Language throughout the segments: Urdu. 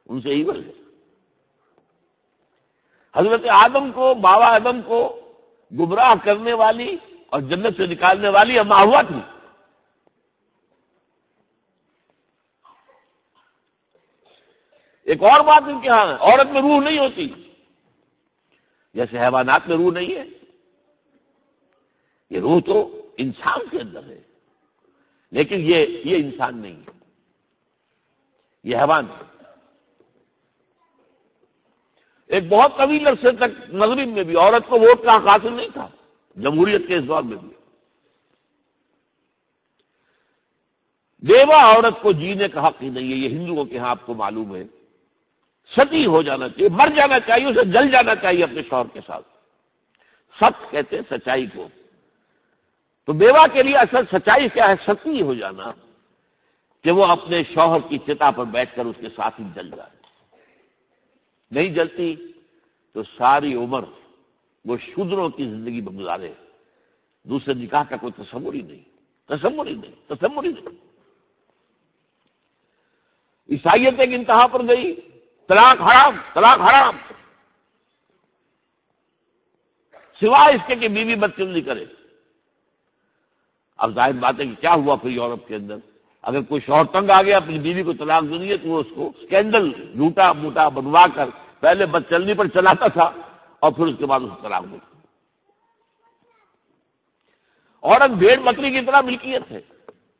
ان سے ایول ہے. حضرت آدم کو، بابا آدم کو گمراہ کرنے والی اور جنت سے نکالنے والی اما ہوا تھی. ایک اور بات ان کے ہاں، عورت میں روح نہیں ہوتی، جیسے حیوانات میں روح نہیں ہے. یہ روح تو انسان کے اندر ہے، لیکن یہ انسان نہیں ہے، یہ حیوان ہے. ایک بہت طویل عرصے تک مغرب میں بھی عورت کو ووٹ کا حق حاصل نہیں تھا، جمہوریت کے اس دور میں بھی. بیوہ عورت کو جینے کا حق ہی نہیں ہے، یہ ہندوؤں کے ہاں آپ کو معلوم ہے. ستی ہو جانا چاہیے، مر جانا چاہیے، اسے جل جانا چاہیے اپنے شوہر کے ساتھ. ست کہتے ہیں سچائی کو. تو بیوہ کے لیے اصل سچائی کیا ہے؟ ستی ہو جانا، کہ وہ اپنے شوہر کی چتا پر بیٹھ کر اس کے ساتھ ہی جل جائے. نہیں جلتی تو ساری عمر وہ شودروں کی زندگی میں گزارے، دوسرے نکاح کا کوئی تصور ہی نہیں، تصور ہی نہیں. عیسائیت ایک انتہا پر گئی، طلاق حرام، طلاق حرام، سوائے اس کے کہ بیوی بدکردی کرے. اب ظاہر بات ہے کہ کیا ہوا پھر یورپ کے اندر، اگر کوئی شوہر تنگ آ گیا اپنی بیوی کو طلاق دینی ہے تو وہ اس کو اسکینڈل جھوٹا موٹا بنوا کر پہلے بد چلنی پر چلاتا تھا اور پھر اس کے بعد اس کو طلاق دے. عورت بھیڑ بکری کی طرح ملکیت ہے.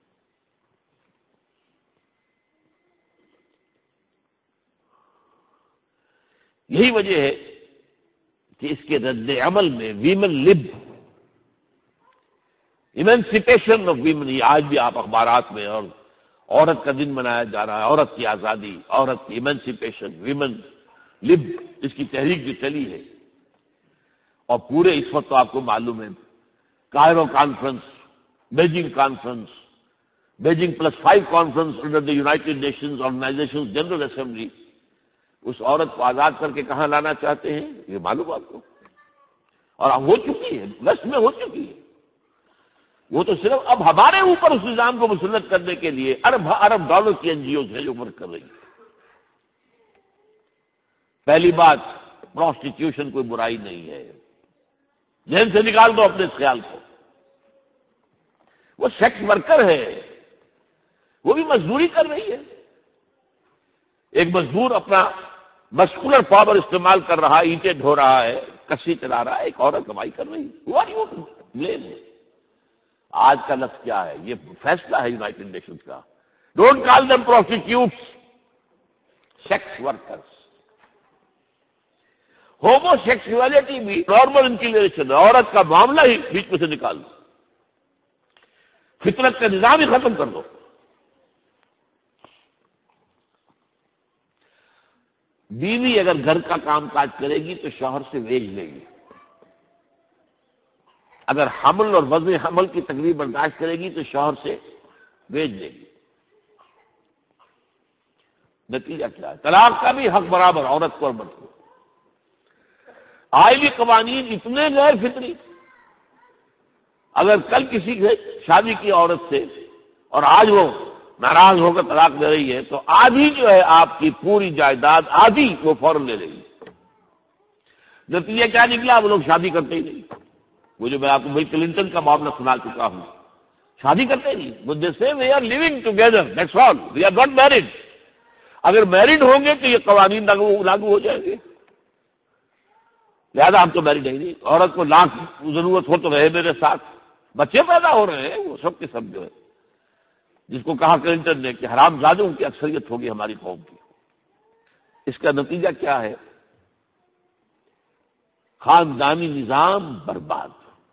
یہی وجہ ہے کہ اس کے رد عمل میں ویمن لب، ایمنسپیشن آف ویمن، یہ آج بھی آپ اخبارات میں، اور عورت کا دن منایا جا رہا ہے، عورت کی آزادی، عورت کی ایمنسپیشن، ویمن لب، اس کی تحریک جو چلی ہے. اور پورے اس وقت تو آپ کو معلوم ہے Cairo conference, Beijing conference, Beijing +5 conference under the United Nations organisation general assembly, اس عورت کو آزاد کر کے کہاں لانا چاہتے ہیں یہ معلوم آپ کو. اور اب ہو چکی ہے، ویسٹ میں ہو چکی ہے. وہ تو صرف اب ہمارے اوپر اس نظام کو مسلط کرنے کے لیے ارب ڈالر کی این جی اوز ہیں جو ورک کر رہی ہیں. پہلی بات، پروسٹیٹیوشن کوئی برائی نہیں ہے، ذہن سے نکال دو اپنے اس خیال کو. وہ سیکس ورکر ہے، وہ بھی مزدوری کر رہی ہے. ایک مزدور اپنا مسکولر پاور استعمال کر رہا ہے، اینٹیں ڈھو رہا ہے، کسی چلا رہا ہے، ایک عورت کمائی کر رہی ہے. Who are you to blame? آج کا لفظ کیا ہے؟ یہ فیصلہ ہے یونائٹڈ نیشنز کا. Don't call them prostitutes, sex workers. Homosexuality بھی نارمل انکلینیشن ہے، عورت کا معاملہ ہی بیچ میں سے نکال دو، فطرت کا نظام ہی ختم کر دو. بیوی اگر گھر کا کام کاج کرے گی تو شوہر سے ویج لے گی، اگر حمل اور وضع حمل کی تکلیف برداشت کرے گی تو شوہر سے ویج لے گی. نتیجہ کیا ہے؟ طلاق کا بھی حق برابر عورت کو اور مرد کو. آئلی قوانین اتنے غیر فطری، اگر کل کسی سے شادی کی عورت سے اور آج وہ ناراض ہو کر طلاق دے رہی ہے تو آدھی جو ہے آپ کی پوری جائیداد آدھی وہ فوراً لے لے گی. نتیجہ کیا نکلا؟ وہ لوگ شادی کرتے ہی نہیں. وہ جو میں آپ کو بل کلنٹن کا معاملہ سنا چکا ہوں، شادی کرتے ہی نہیں. وہ جیسے we are living together, that's all, we are not married. اگر میرڈ ہوں گے تو یہ قوانین لاگو ہو جائیں گے. لہٰذا ہم تو میرڈ نہیں. عورت کو لاکھ ضرورت ہو تو رہے میرے ساتھ، بچے پیدا ہو رہے ہیں، وہ سب کے سب جو ہے، جس کو کہا کلنٹن نے کہ حرام زادوں کی اکثریت ہوگی ہماری قوم کی. اس کا نتیجہ کیا ہے؟ خاندانی نظام برباد.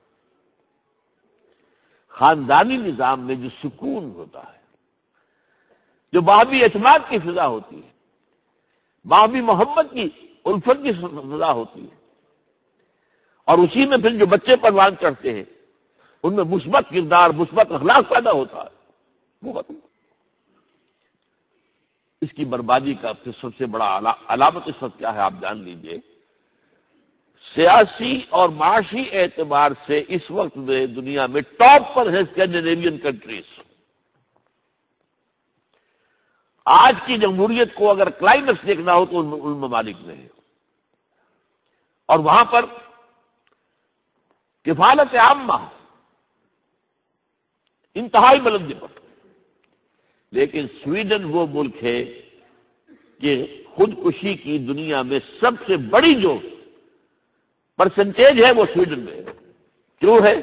خاندانی نظام میں جو سکون ہوتا ہے، جو باہمی اعتماد کی فضا ہوتی ہے، باہمی محبت کی الفت کی فضا ہوتی ہے، اور اسی میں پھر جو بچے پروان چڑھتے ہیں ان میں مثبت کردار، مثبت اخلاق پیدا ہوتا ہے. بہت اس کی بربادی کا پھر سب سے بڑا علامت اس وقت کیا ہے آپ جان لیجئے. سیاسی اور معاشی اعتبار سے اس وقت میں دنیا میں ٹاپ پر ہے اسکینڈینیوین کنٹریز. آج کی جمہوریت کو اگر کلائمیکس دیکھنا ہو تو ان ممالک میں ہے، اور وہاں پر کفالت عامہ انتہائی بلندی پر. لیکن سویڈن وہ ملک ہے کہ خودکشی کی دنیا میں سب سے بڑی جو پرسنٹیج ہے وہ سویڈن میں ہے. کیوں ہے؟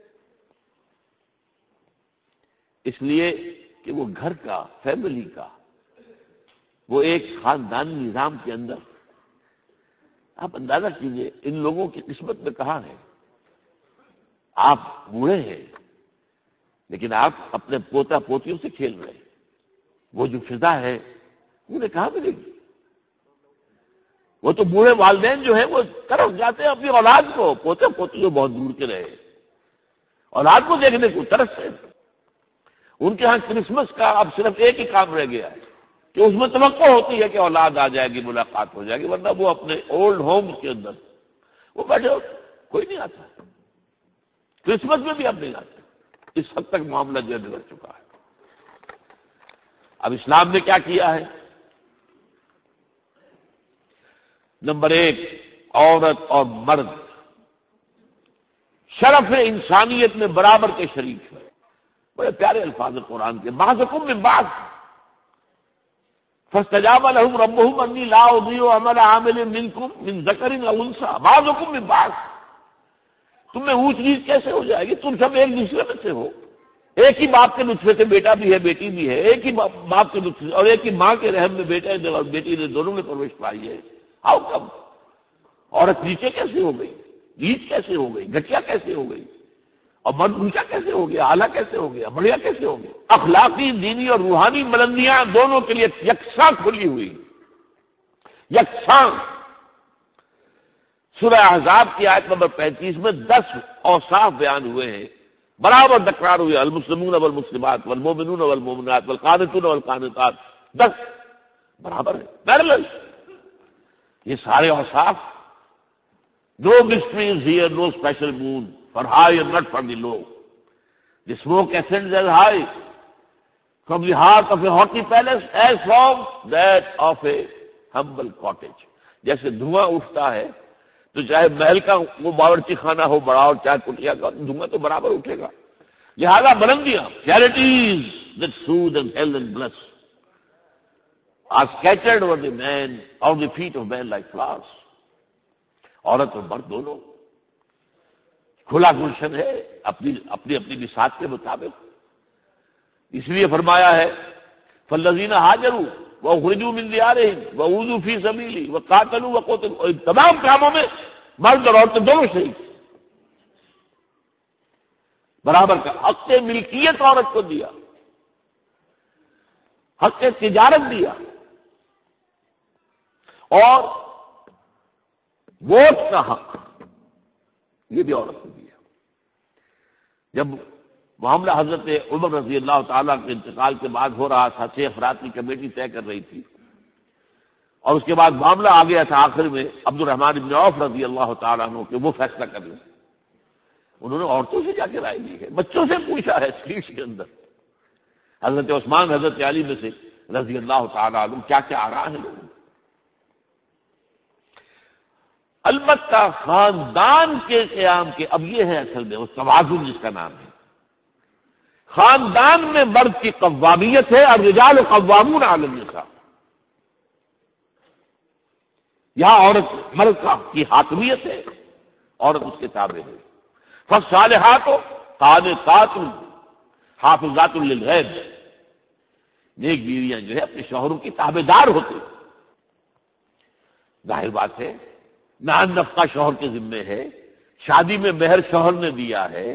اس لیے کہ وہ گھر کا، فیملی کا، وہ ایک خاندانی نظام کے اندر. آپ اندازہ کیجئے ان لوگوں کی قسمت میں کہاں ہے. آپ بوڑھے ہیں لیکن آپ اپنے پوتا پوتیوں سے کھیل رہے ہیں. وہ جو فضا ہے انہیں کہاں ملے گی؟ وہ تو بوڑھے والدین جو ہیں وہ ترس جاتے ہیں اپنی اولاد کو. پوتے پوتی بہت دور کے رہے، اولاد کو دیکھنے کو ترس ہے. ان کے ہاں کرسمس کا اب صرف ایک ہی کام رہ گیا ہے کہ اس میں توقع ہوتی ہے کہ اولاد آ جائے گی، ملاقات ہو جائے گی، ورنہ وہ اپنے اولڈ ہوم کے اندر وہ بیٹھے ہوتے، کوئی نہیں آتا. کرسمس میں بھی اب نہیں آتے. اس حد تک معاملہ جو بگڑ چکا ہے. اب اسلام نے کیا کیا ہے؟ نمبر ایک، عورت اور مرد شرف انسانیت میں برابر کے شریک ہیں. بڑے پیارے الفاظ قرآن کے. بعضکم من بعض فاستجاب لهم ربهم انی لا اضیع عمل عامل منکم من ذکر او انثى بعضکم من بعض. تم میں اونچ نیچ کیسے ہو جائے گی؟ تم سب ایک دوسرے میں سے ہو. ایک ہی باپ کے نطفے سے بیٹا بھی ہے، بیٹی بھی ہے. ایک ہی باپ کے نطفے اور ایک ہی ماں کے رحم میں بیٹا ہے اور بیٹی نے دونوں میں پرورش پائی ہے. How come? عورت نیچے کیسے ہو گئی؟ نیچ کیسے ہو گئی؟ گھٹیا کیسے ہو گئی؟ اور مرد اونچا کیسے ہو گیا؟ اعلیٰ کیسے ہو گیا؟ بڑھیا کیسے ہو گیا؟ اخلاقی، دینی اور روحانی بلندیاں دونوں کے لیے یکساں کھلی ہوئی، یکساں. سورہ احزاب کی آیت نمبر 35 میں 10 اوصاف بیان ہوئے ہیں، برابر تکرار ہوئے. المسلمون والمسلمات والمؤمنون والمؤمنات والقانتون والقانتات. 10 برابر ہے، پیرلل. یہ سارے اوصاف. No mysteries here, no special mood for high and not for the low. The smoke ascends as high from the heart of a haughty palace as from that of a humble cottage. جیسے دھواں اٹھتا ہے تو چاہے محل کا وہ باورچی خانہ ہو بڑا اور چاہے کٹیا کا، دھواں تو برابر اٹھے گا. لہذا بلندیاں، charities that soothe and help and bless are scattered over the man, on the feet of man like flowers. عورت اور مرد دونوں کھلا گلشن ہے اپنی اپنی اپنی بساط کے مطابق. اس لیے فرمایا ہے فالذین ہاجروا واخرجوا من دیارہم واوذوا فی سبیلی وقاتلوا وقتلوا. اور ان تمام کاموں میں مرد اور عورتیں دونوں شریک برابر کا. حق ملکیت عورت کو دیا، حق تجارت دیا، اور ووٹ کا حق یہ بھی عورت کو دیا. جب معاملہ حضرت عمر رضی اللہ تعالیٰ کے انتقال کے بعد ہو رہا تھا، 6 افراد کی کمیٹی طے کر رہی تھی، اور اس کے بعد معاملہ آ گیا تھا آخر میں عبد الرحمن بن عوف رضی اللہ تعالیٰ عنہ کہ وہ فیصلہ کر لیں. انہوں نے عورتوں سے جا کے رائے لی ہے، بچوں سے پوچھا ہے سیٹس کے اندر. حضرت عثمان، حضرت علی میں سے رضی اللہ تعالیٰ عنہ کیا کیا آ رہا ہے لوگوں. البتہ خاندان کے قیام کے اب یہ ہے اصل میں وہ توازن جس کا نام ہے. خاندان میں مرد کی قوامیت ہے، الرجال قوامون علی النساء. یہاں عورت مرد کی حاکمیت ہے، عورت اس کے تابع ہے. فالصالحات قانتات حافظات للغیب. نیک بیویاں جو ہے اپنے شوہروں کی تابع دار ہوتی. ظاہر بات ہے نان نفقہ شوہر کے ذمے ہے، شادی میں مہر شوہر نے دیا ہے،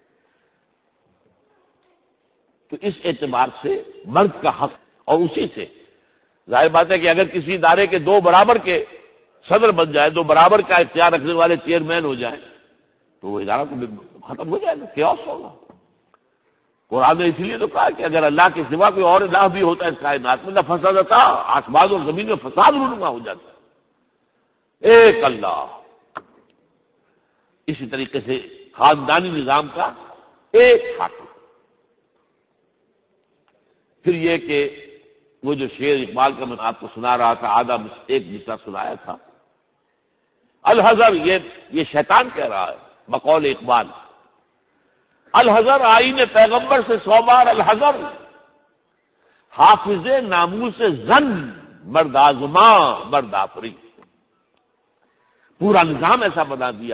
تو اس اعتبار سے مرد کا حق. اور اسی سے ظاہر بات ہے کہ اگر کسی ادارے کے 2 برابر کے صدر بن جائے، 2 برابر کا اختیار رکھنے والے چیئرمین ہو جائیں تو وہ ادارہ تو ختم ہو جائے گا، کیوس ہوگا. قرآن نے اس لیے تو کہا کہ اگر اللہ کے سوا کوئی اور الہ بھی ہوتا ہے اس کائنات میں لفسدتا، آسمان اور زمین میں فساد رونما ہو جاتا ہے. ایک اللہ. اسی طریقے سے خاندانی نظام کا ایک حاکم. پھر یہ کہ وہ جو شعر اقبال کا میں آپ کو سنا رہا تھا، آدھا ایک مصرع سنایا تھا، الحذر، یہ شیطان کہہ رہا ہے بقول اقبال، الحذر آئین پیغمبر سے 100 بار الحذر، حافظ ناموس زن مرد آزماں مرد آفری. پورا نظام ایسا بنا دیا